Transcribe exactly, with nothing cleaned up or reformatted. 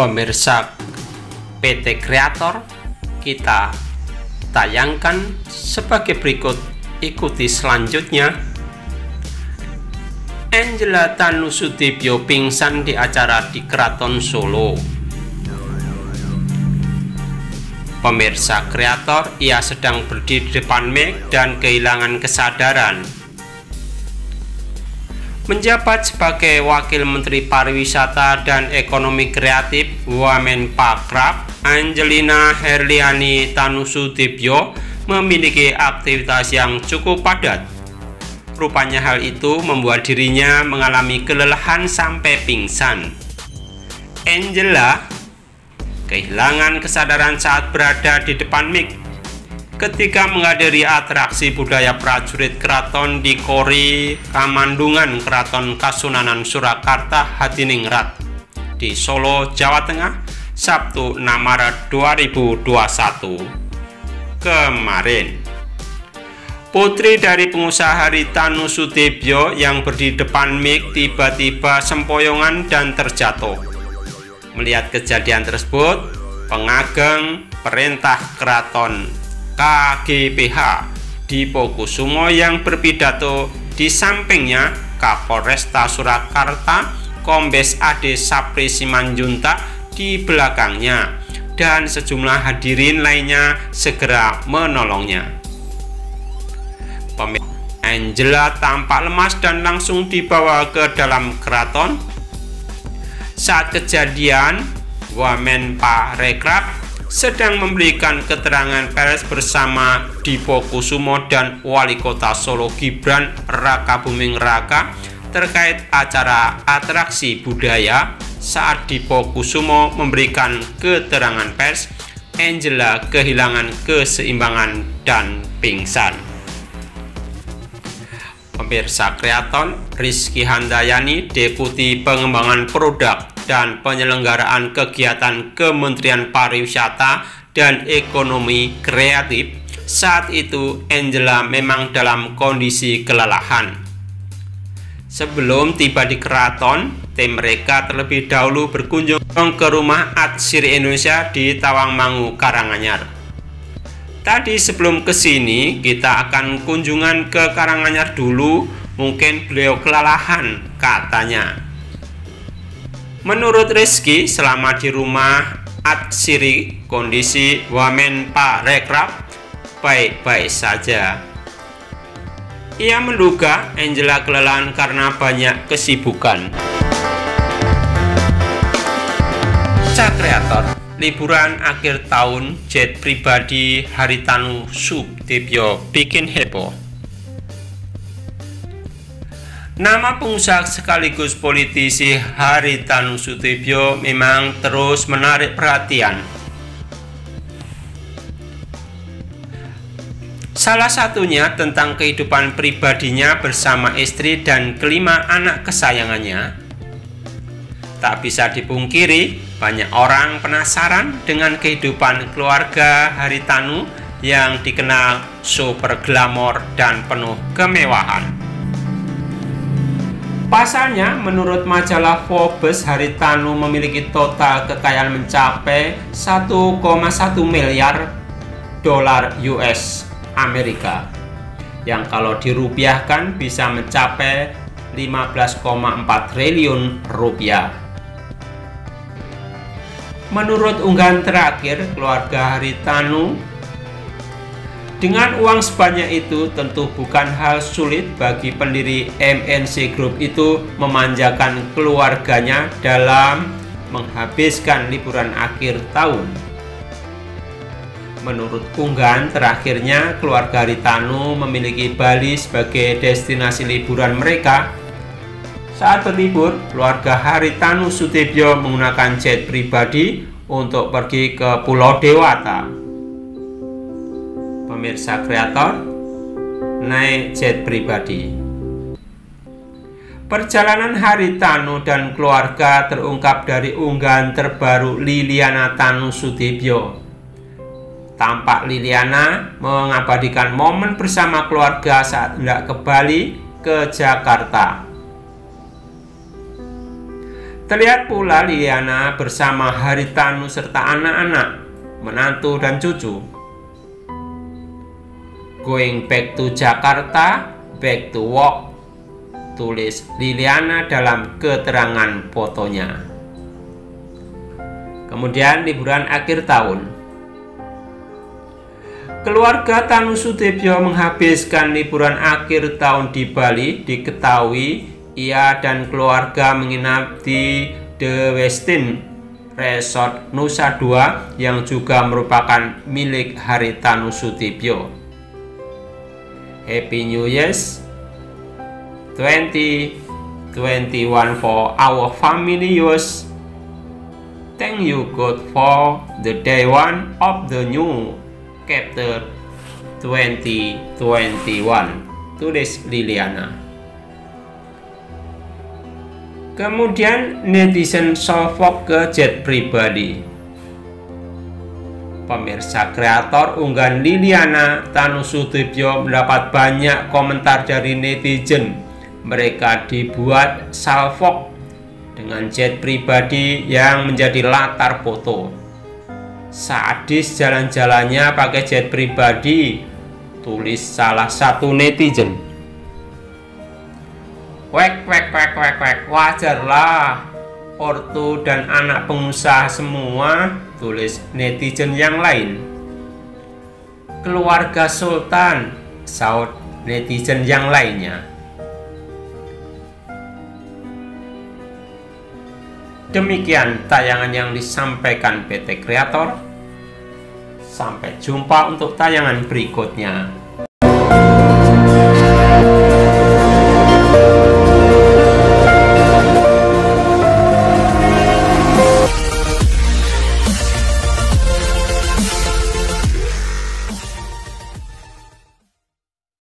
Pemirsa P T Kreator, kita tayangkan sebagai berikut. Ikuti selanjutnya. Angela Tanusudibyo pingsan di acara di Keraton Solo. Pemirsa Kreator, ia sedang berdiri di depan mic dan kehilangan kesadaran. Menjabat sebagai Wakil Menteri Pariwisata dan Ekonomi Kreatif Wamenpakraf, Angelina Herliani Tanusudibyo memiliki aktivitas yang cukup padat. Rupanya hal itu membuat dirinya mengalami kelelahan sampai pingsan. Angela kehilangan kesadaran saat berada di depan mic ketika menghadiri atraksi budaya prajurit keraton di Kori Kamandungan Keraton Kasunanan Surakarta Hadiningrat di Solo, Jawa Tengah, Sabtu enam Maret dua ribu dua puluh satu kemarin. Putri dari pengusaha Hari Tanusudibyo yang berdiri depan mic tiba-tiba sempoyongan dan terjatuh. Melihat kejadian tersebut, pengageng perintah keraton K G P H Dipokusumo yang berpidato di sampingnya Kapolresta Surakarta Kombes Ade Sapri Simanjuntak di belakangnya, dan sejumlah hadirin lainnya segera menolongnya. Angela tampak lemas dan langsung dibawa ke dalam keraton. Saat kejadian, Wamenpakraf sedang memberikan keterangan pers bersama Dipokusumo dan Wali Kota Solo Gibran Rakabuming Raka terkait acara atraksi budaya. Saat Dipokusumo memberikan keterangan pers, Angela kehilangan keseimbangan dan pingsan. Pemirsa Kreaton, Rizky Handayani, Deputi Pengembangan Produk dan Penyelenggaraan Kegiatan Kementerian Pariwisata dan Ekonomi Kreatif, saat itu Angela memang dalam kondisi kelelahan. Sebelum tiba di keraton, tim mereka terlebih dahulu berkunjung ke rumah Atsiri Indonesia di Tawangmangu, Karanganyar. Tadi sebelum kesini, kita akan kunjungan ke Karanganyar dulu, mungkin beliau kelelahan, katanya. Menurut Rizky, selama di rumah Atsiri, kondisi Wamenpakraf baik-baik saja. Ia menduga Angela kelelahan karena banyak kesibukan. Cak Kreator, liburan akhir tahun jet pribadi Hari Tanusudibyo bikin heboh. Nama pengusaha sekaligus politisi Hari Tanusudibyo memang terus menarik perhatian. Salah satunya tentang kehidupan pribadinya bersama istri dan kelima anak kesayangannya. Tak bisa dipungkiri, banyak orang penasaran dengan kehidupan keluarga Hari Tanu yang dikenal super glamor dan penuh kemewahan. Pasalnya, menurut majalah Forbes, Hari Tanu memiliki total kekayaan mencapai satu koma satu miliar dolar U S Amerika, yang kalau dirupiahkan bisa mencapai lima belas koma empat triliun rupiah. Menurut unggahan terakhir keluarga Hari Tanu, dengan uang sebanyak itu tentu bukan hal sulit bagi pendiri M N C Group itu memanjakan keluarganya dalam menghabiskan liburan akhir tahun. Menurut unggahan terakhirnya, keluarga Hari Tanu memiliki Bali sebagai destinasi liburan mereka. Saat berlibur, keluarga Hari Tanusudibyo menggunakan jet pribadi untuk pergi ke Pulau Dewata. Pemirsa Kreator, naik jet pribadi. Perjalanan Hari Tanu dan keluarga terungkap dari unggahan terbaru Liliana Tanusudibyo. Tampak Liliana mengabadikan momen bersama keluarga saat hendak ke Bali ke Jakarta. Terlihat pula Liliana bersama Haritanu serta anak-anak, menantu dan cucu. Going back to Jakarta, back to work, tulis Liliana dalam keterangan fotonya. Kemudian liburan akhir tahun. Keluarga Tanusudibyo menghabiskan liburan akhir tahun di Bali. Diketahui ia dan keluarga menginap di The Westin Resort Nusa Dua yang juga merupakan milik Haritanu Sudibyo. Happy New Year twenty twenty-one for our family use. Thank you God for the day one of the new chapter twenty twenty-one, tulis Liliana. Kemudian netizen salvok ke jet pribadi. Pemirsa, kreator unggahan Liliana Tanusudibyo mendapat banyak komentar dari netizen. Mereka dibuat salvok dengan jet pribadi yang menjadi latar foto. Sadis jalan-jalannya pakai jet pribadi, tulis salah satu netizen. Wek wek wek wek wek, wajarlah ortu dan anak pengusaha semua, tulis netizen yang lain. Keluarga Sultan, saut netizen yang lainnya. Demikian tayangan yang disampaikan P T Kreator. Sampai jumpa untuk tayangan berikutnya.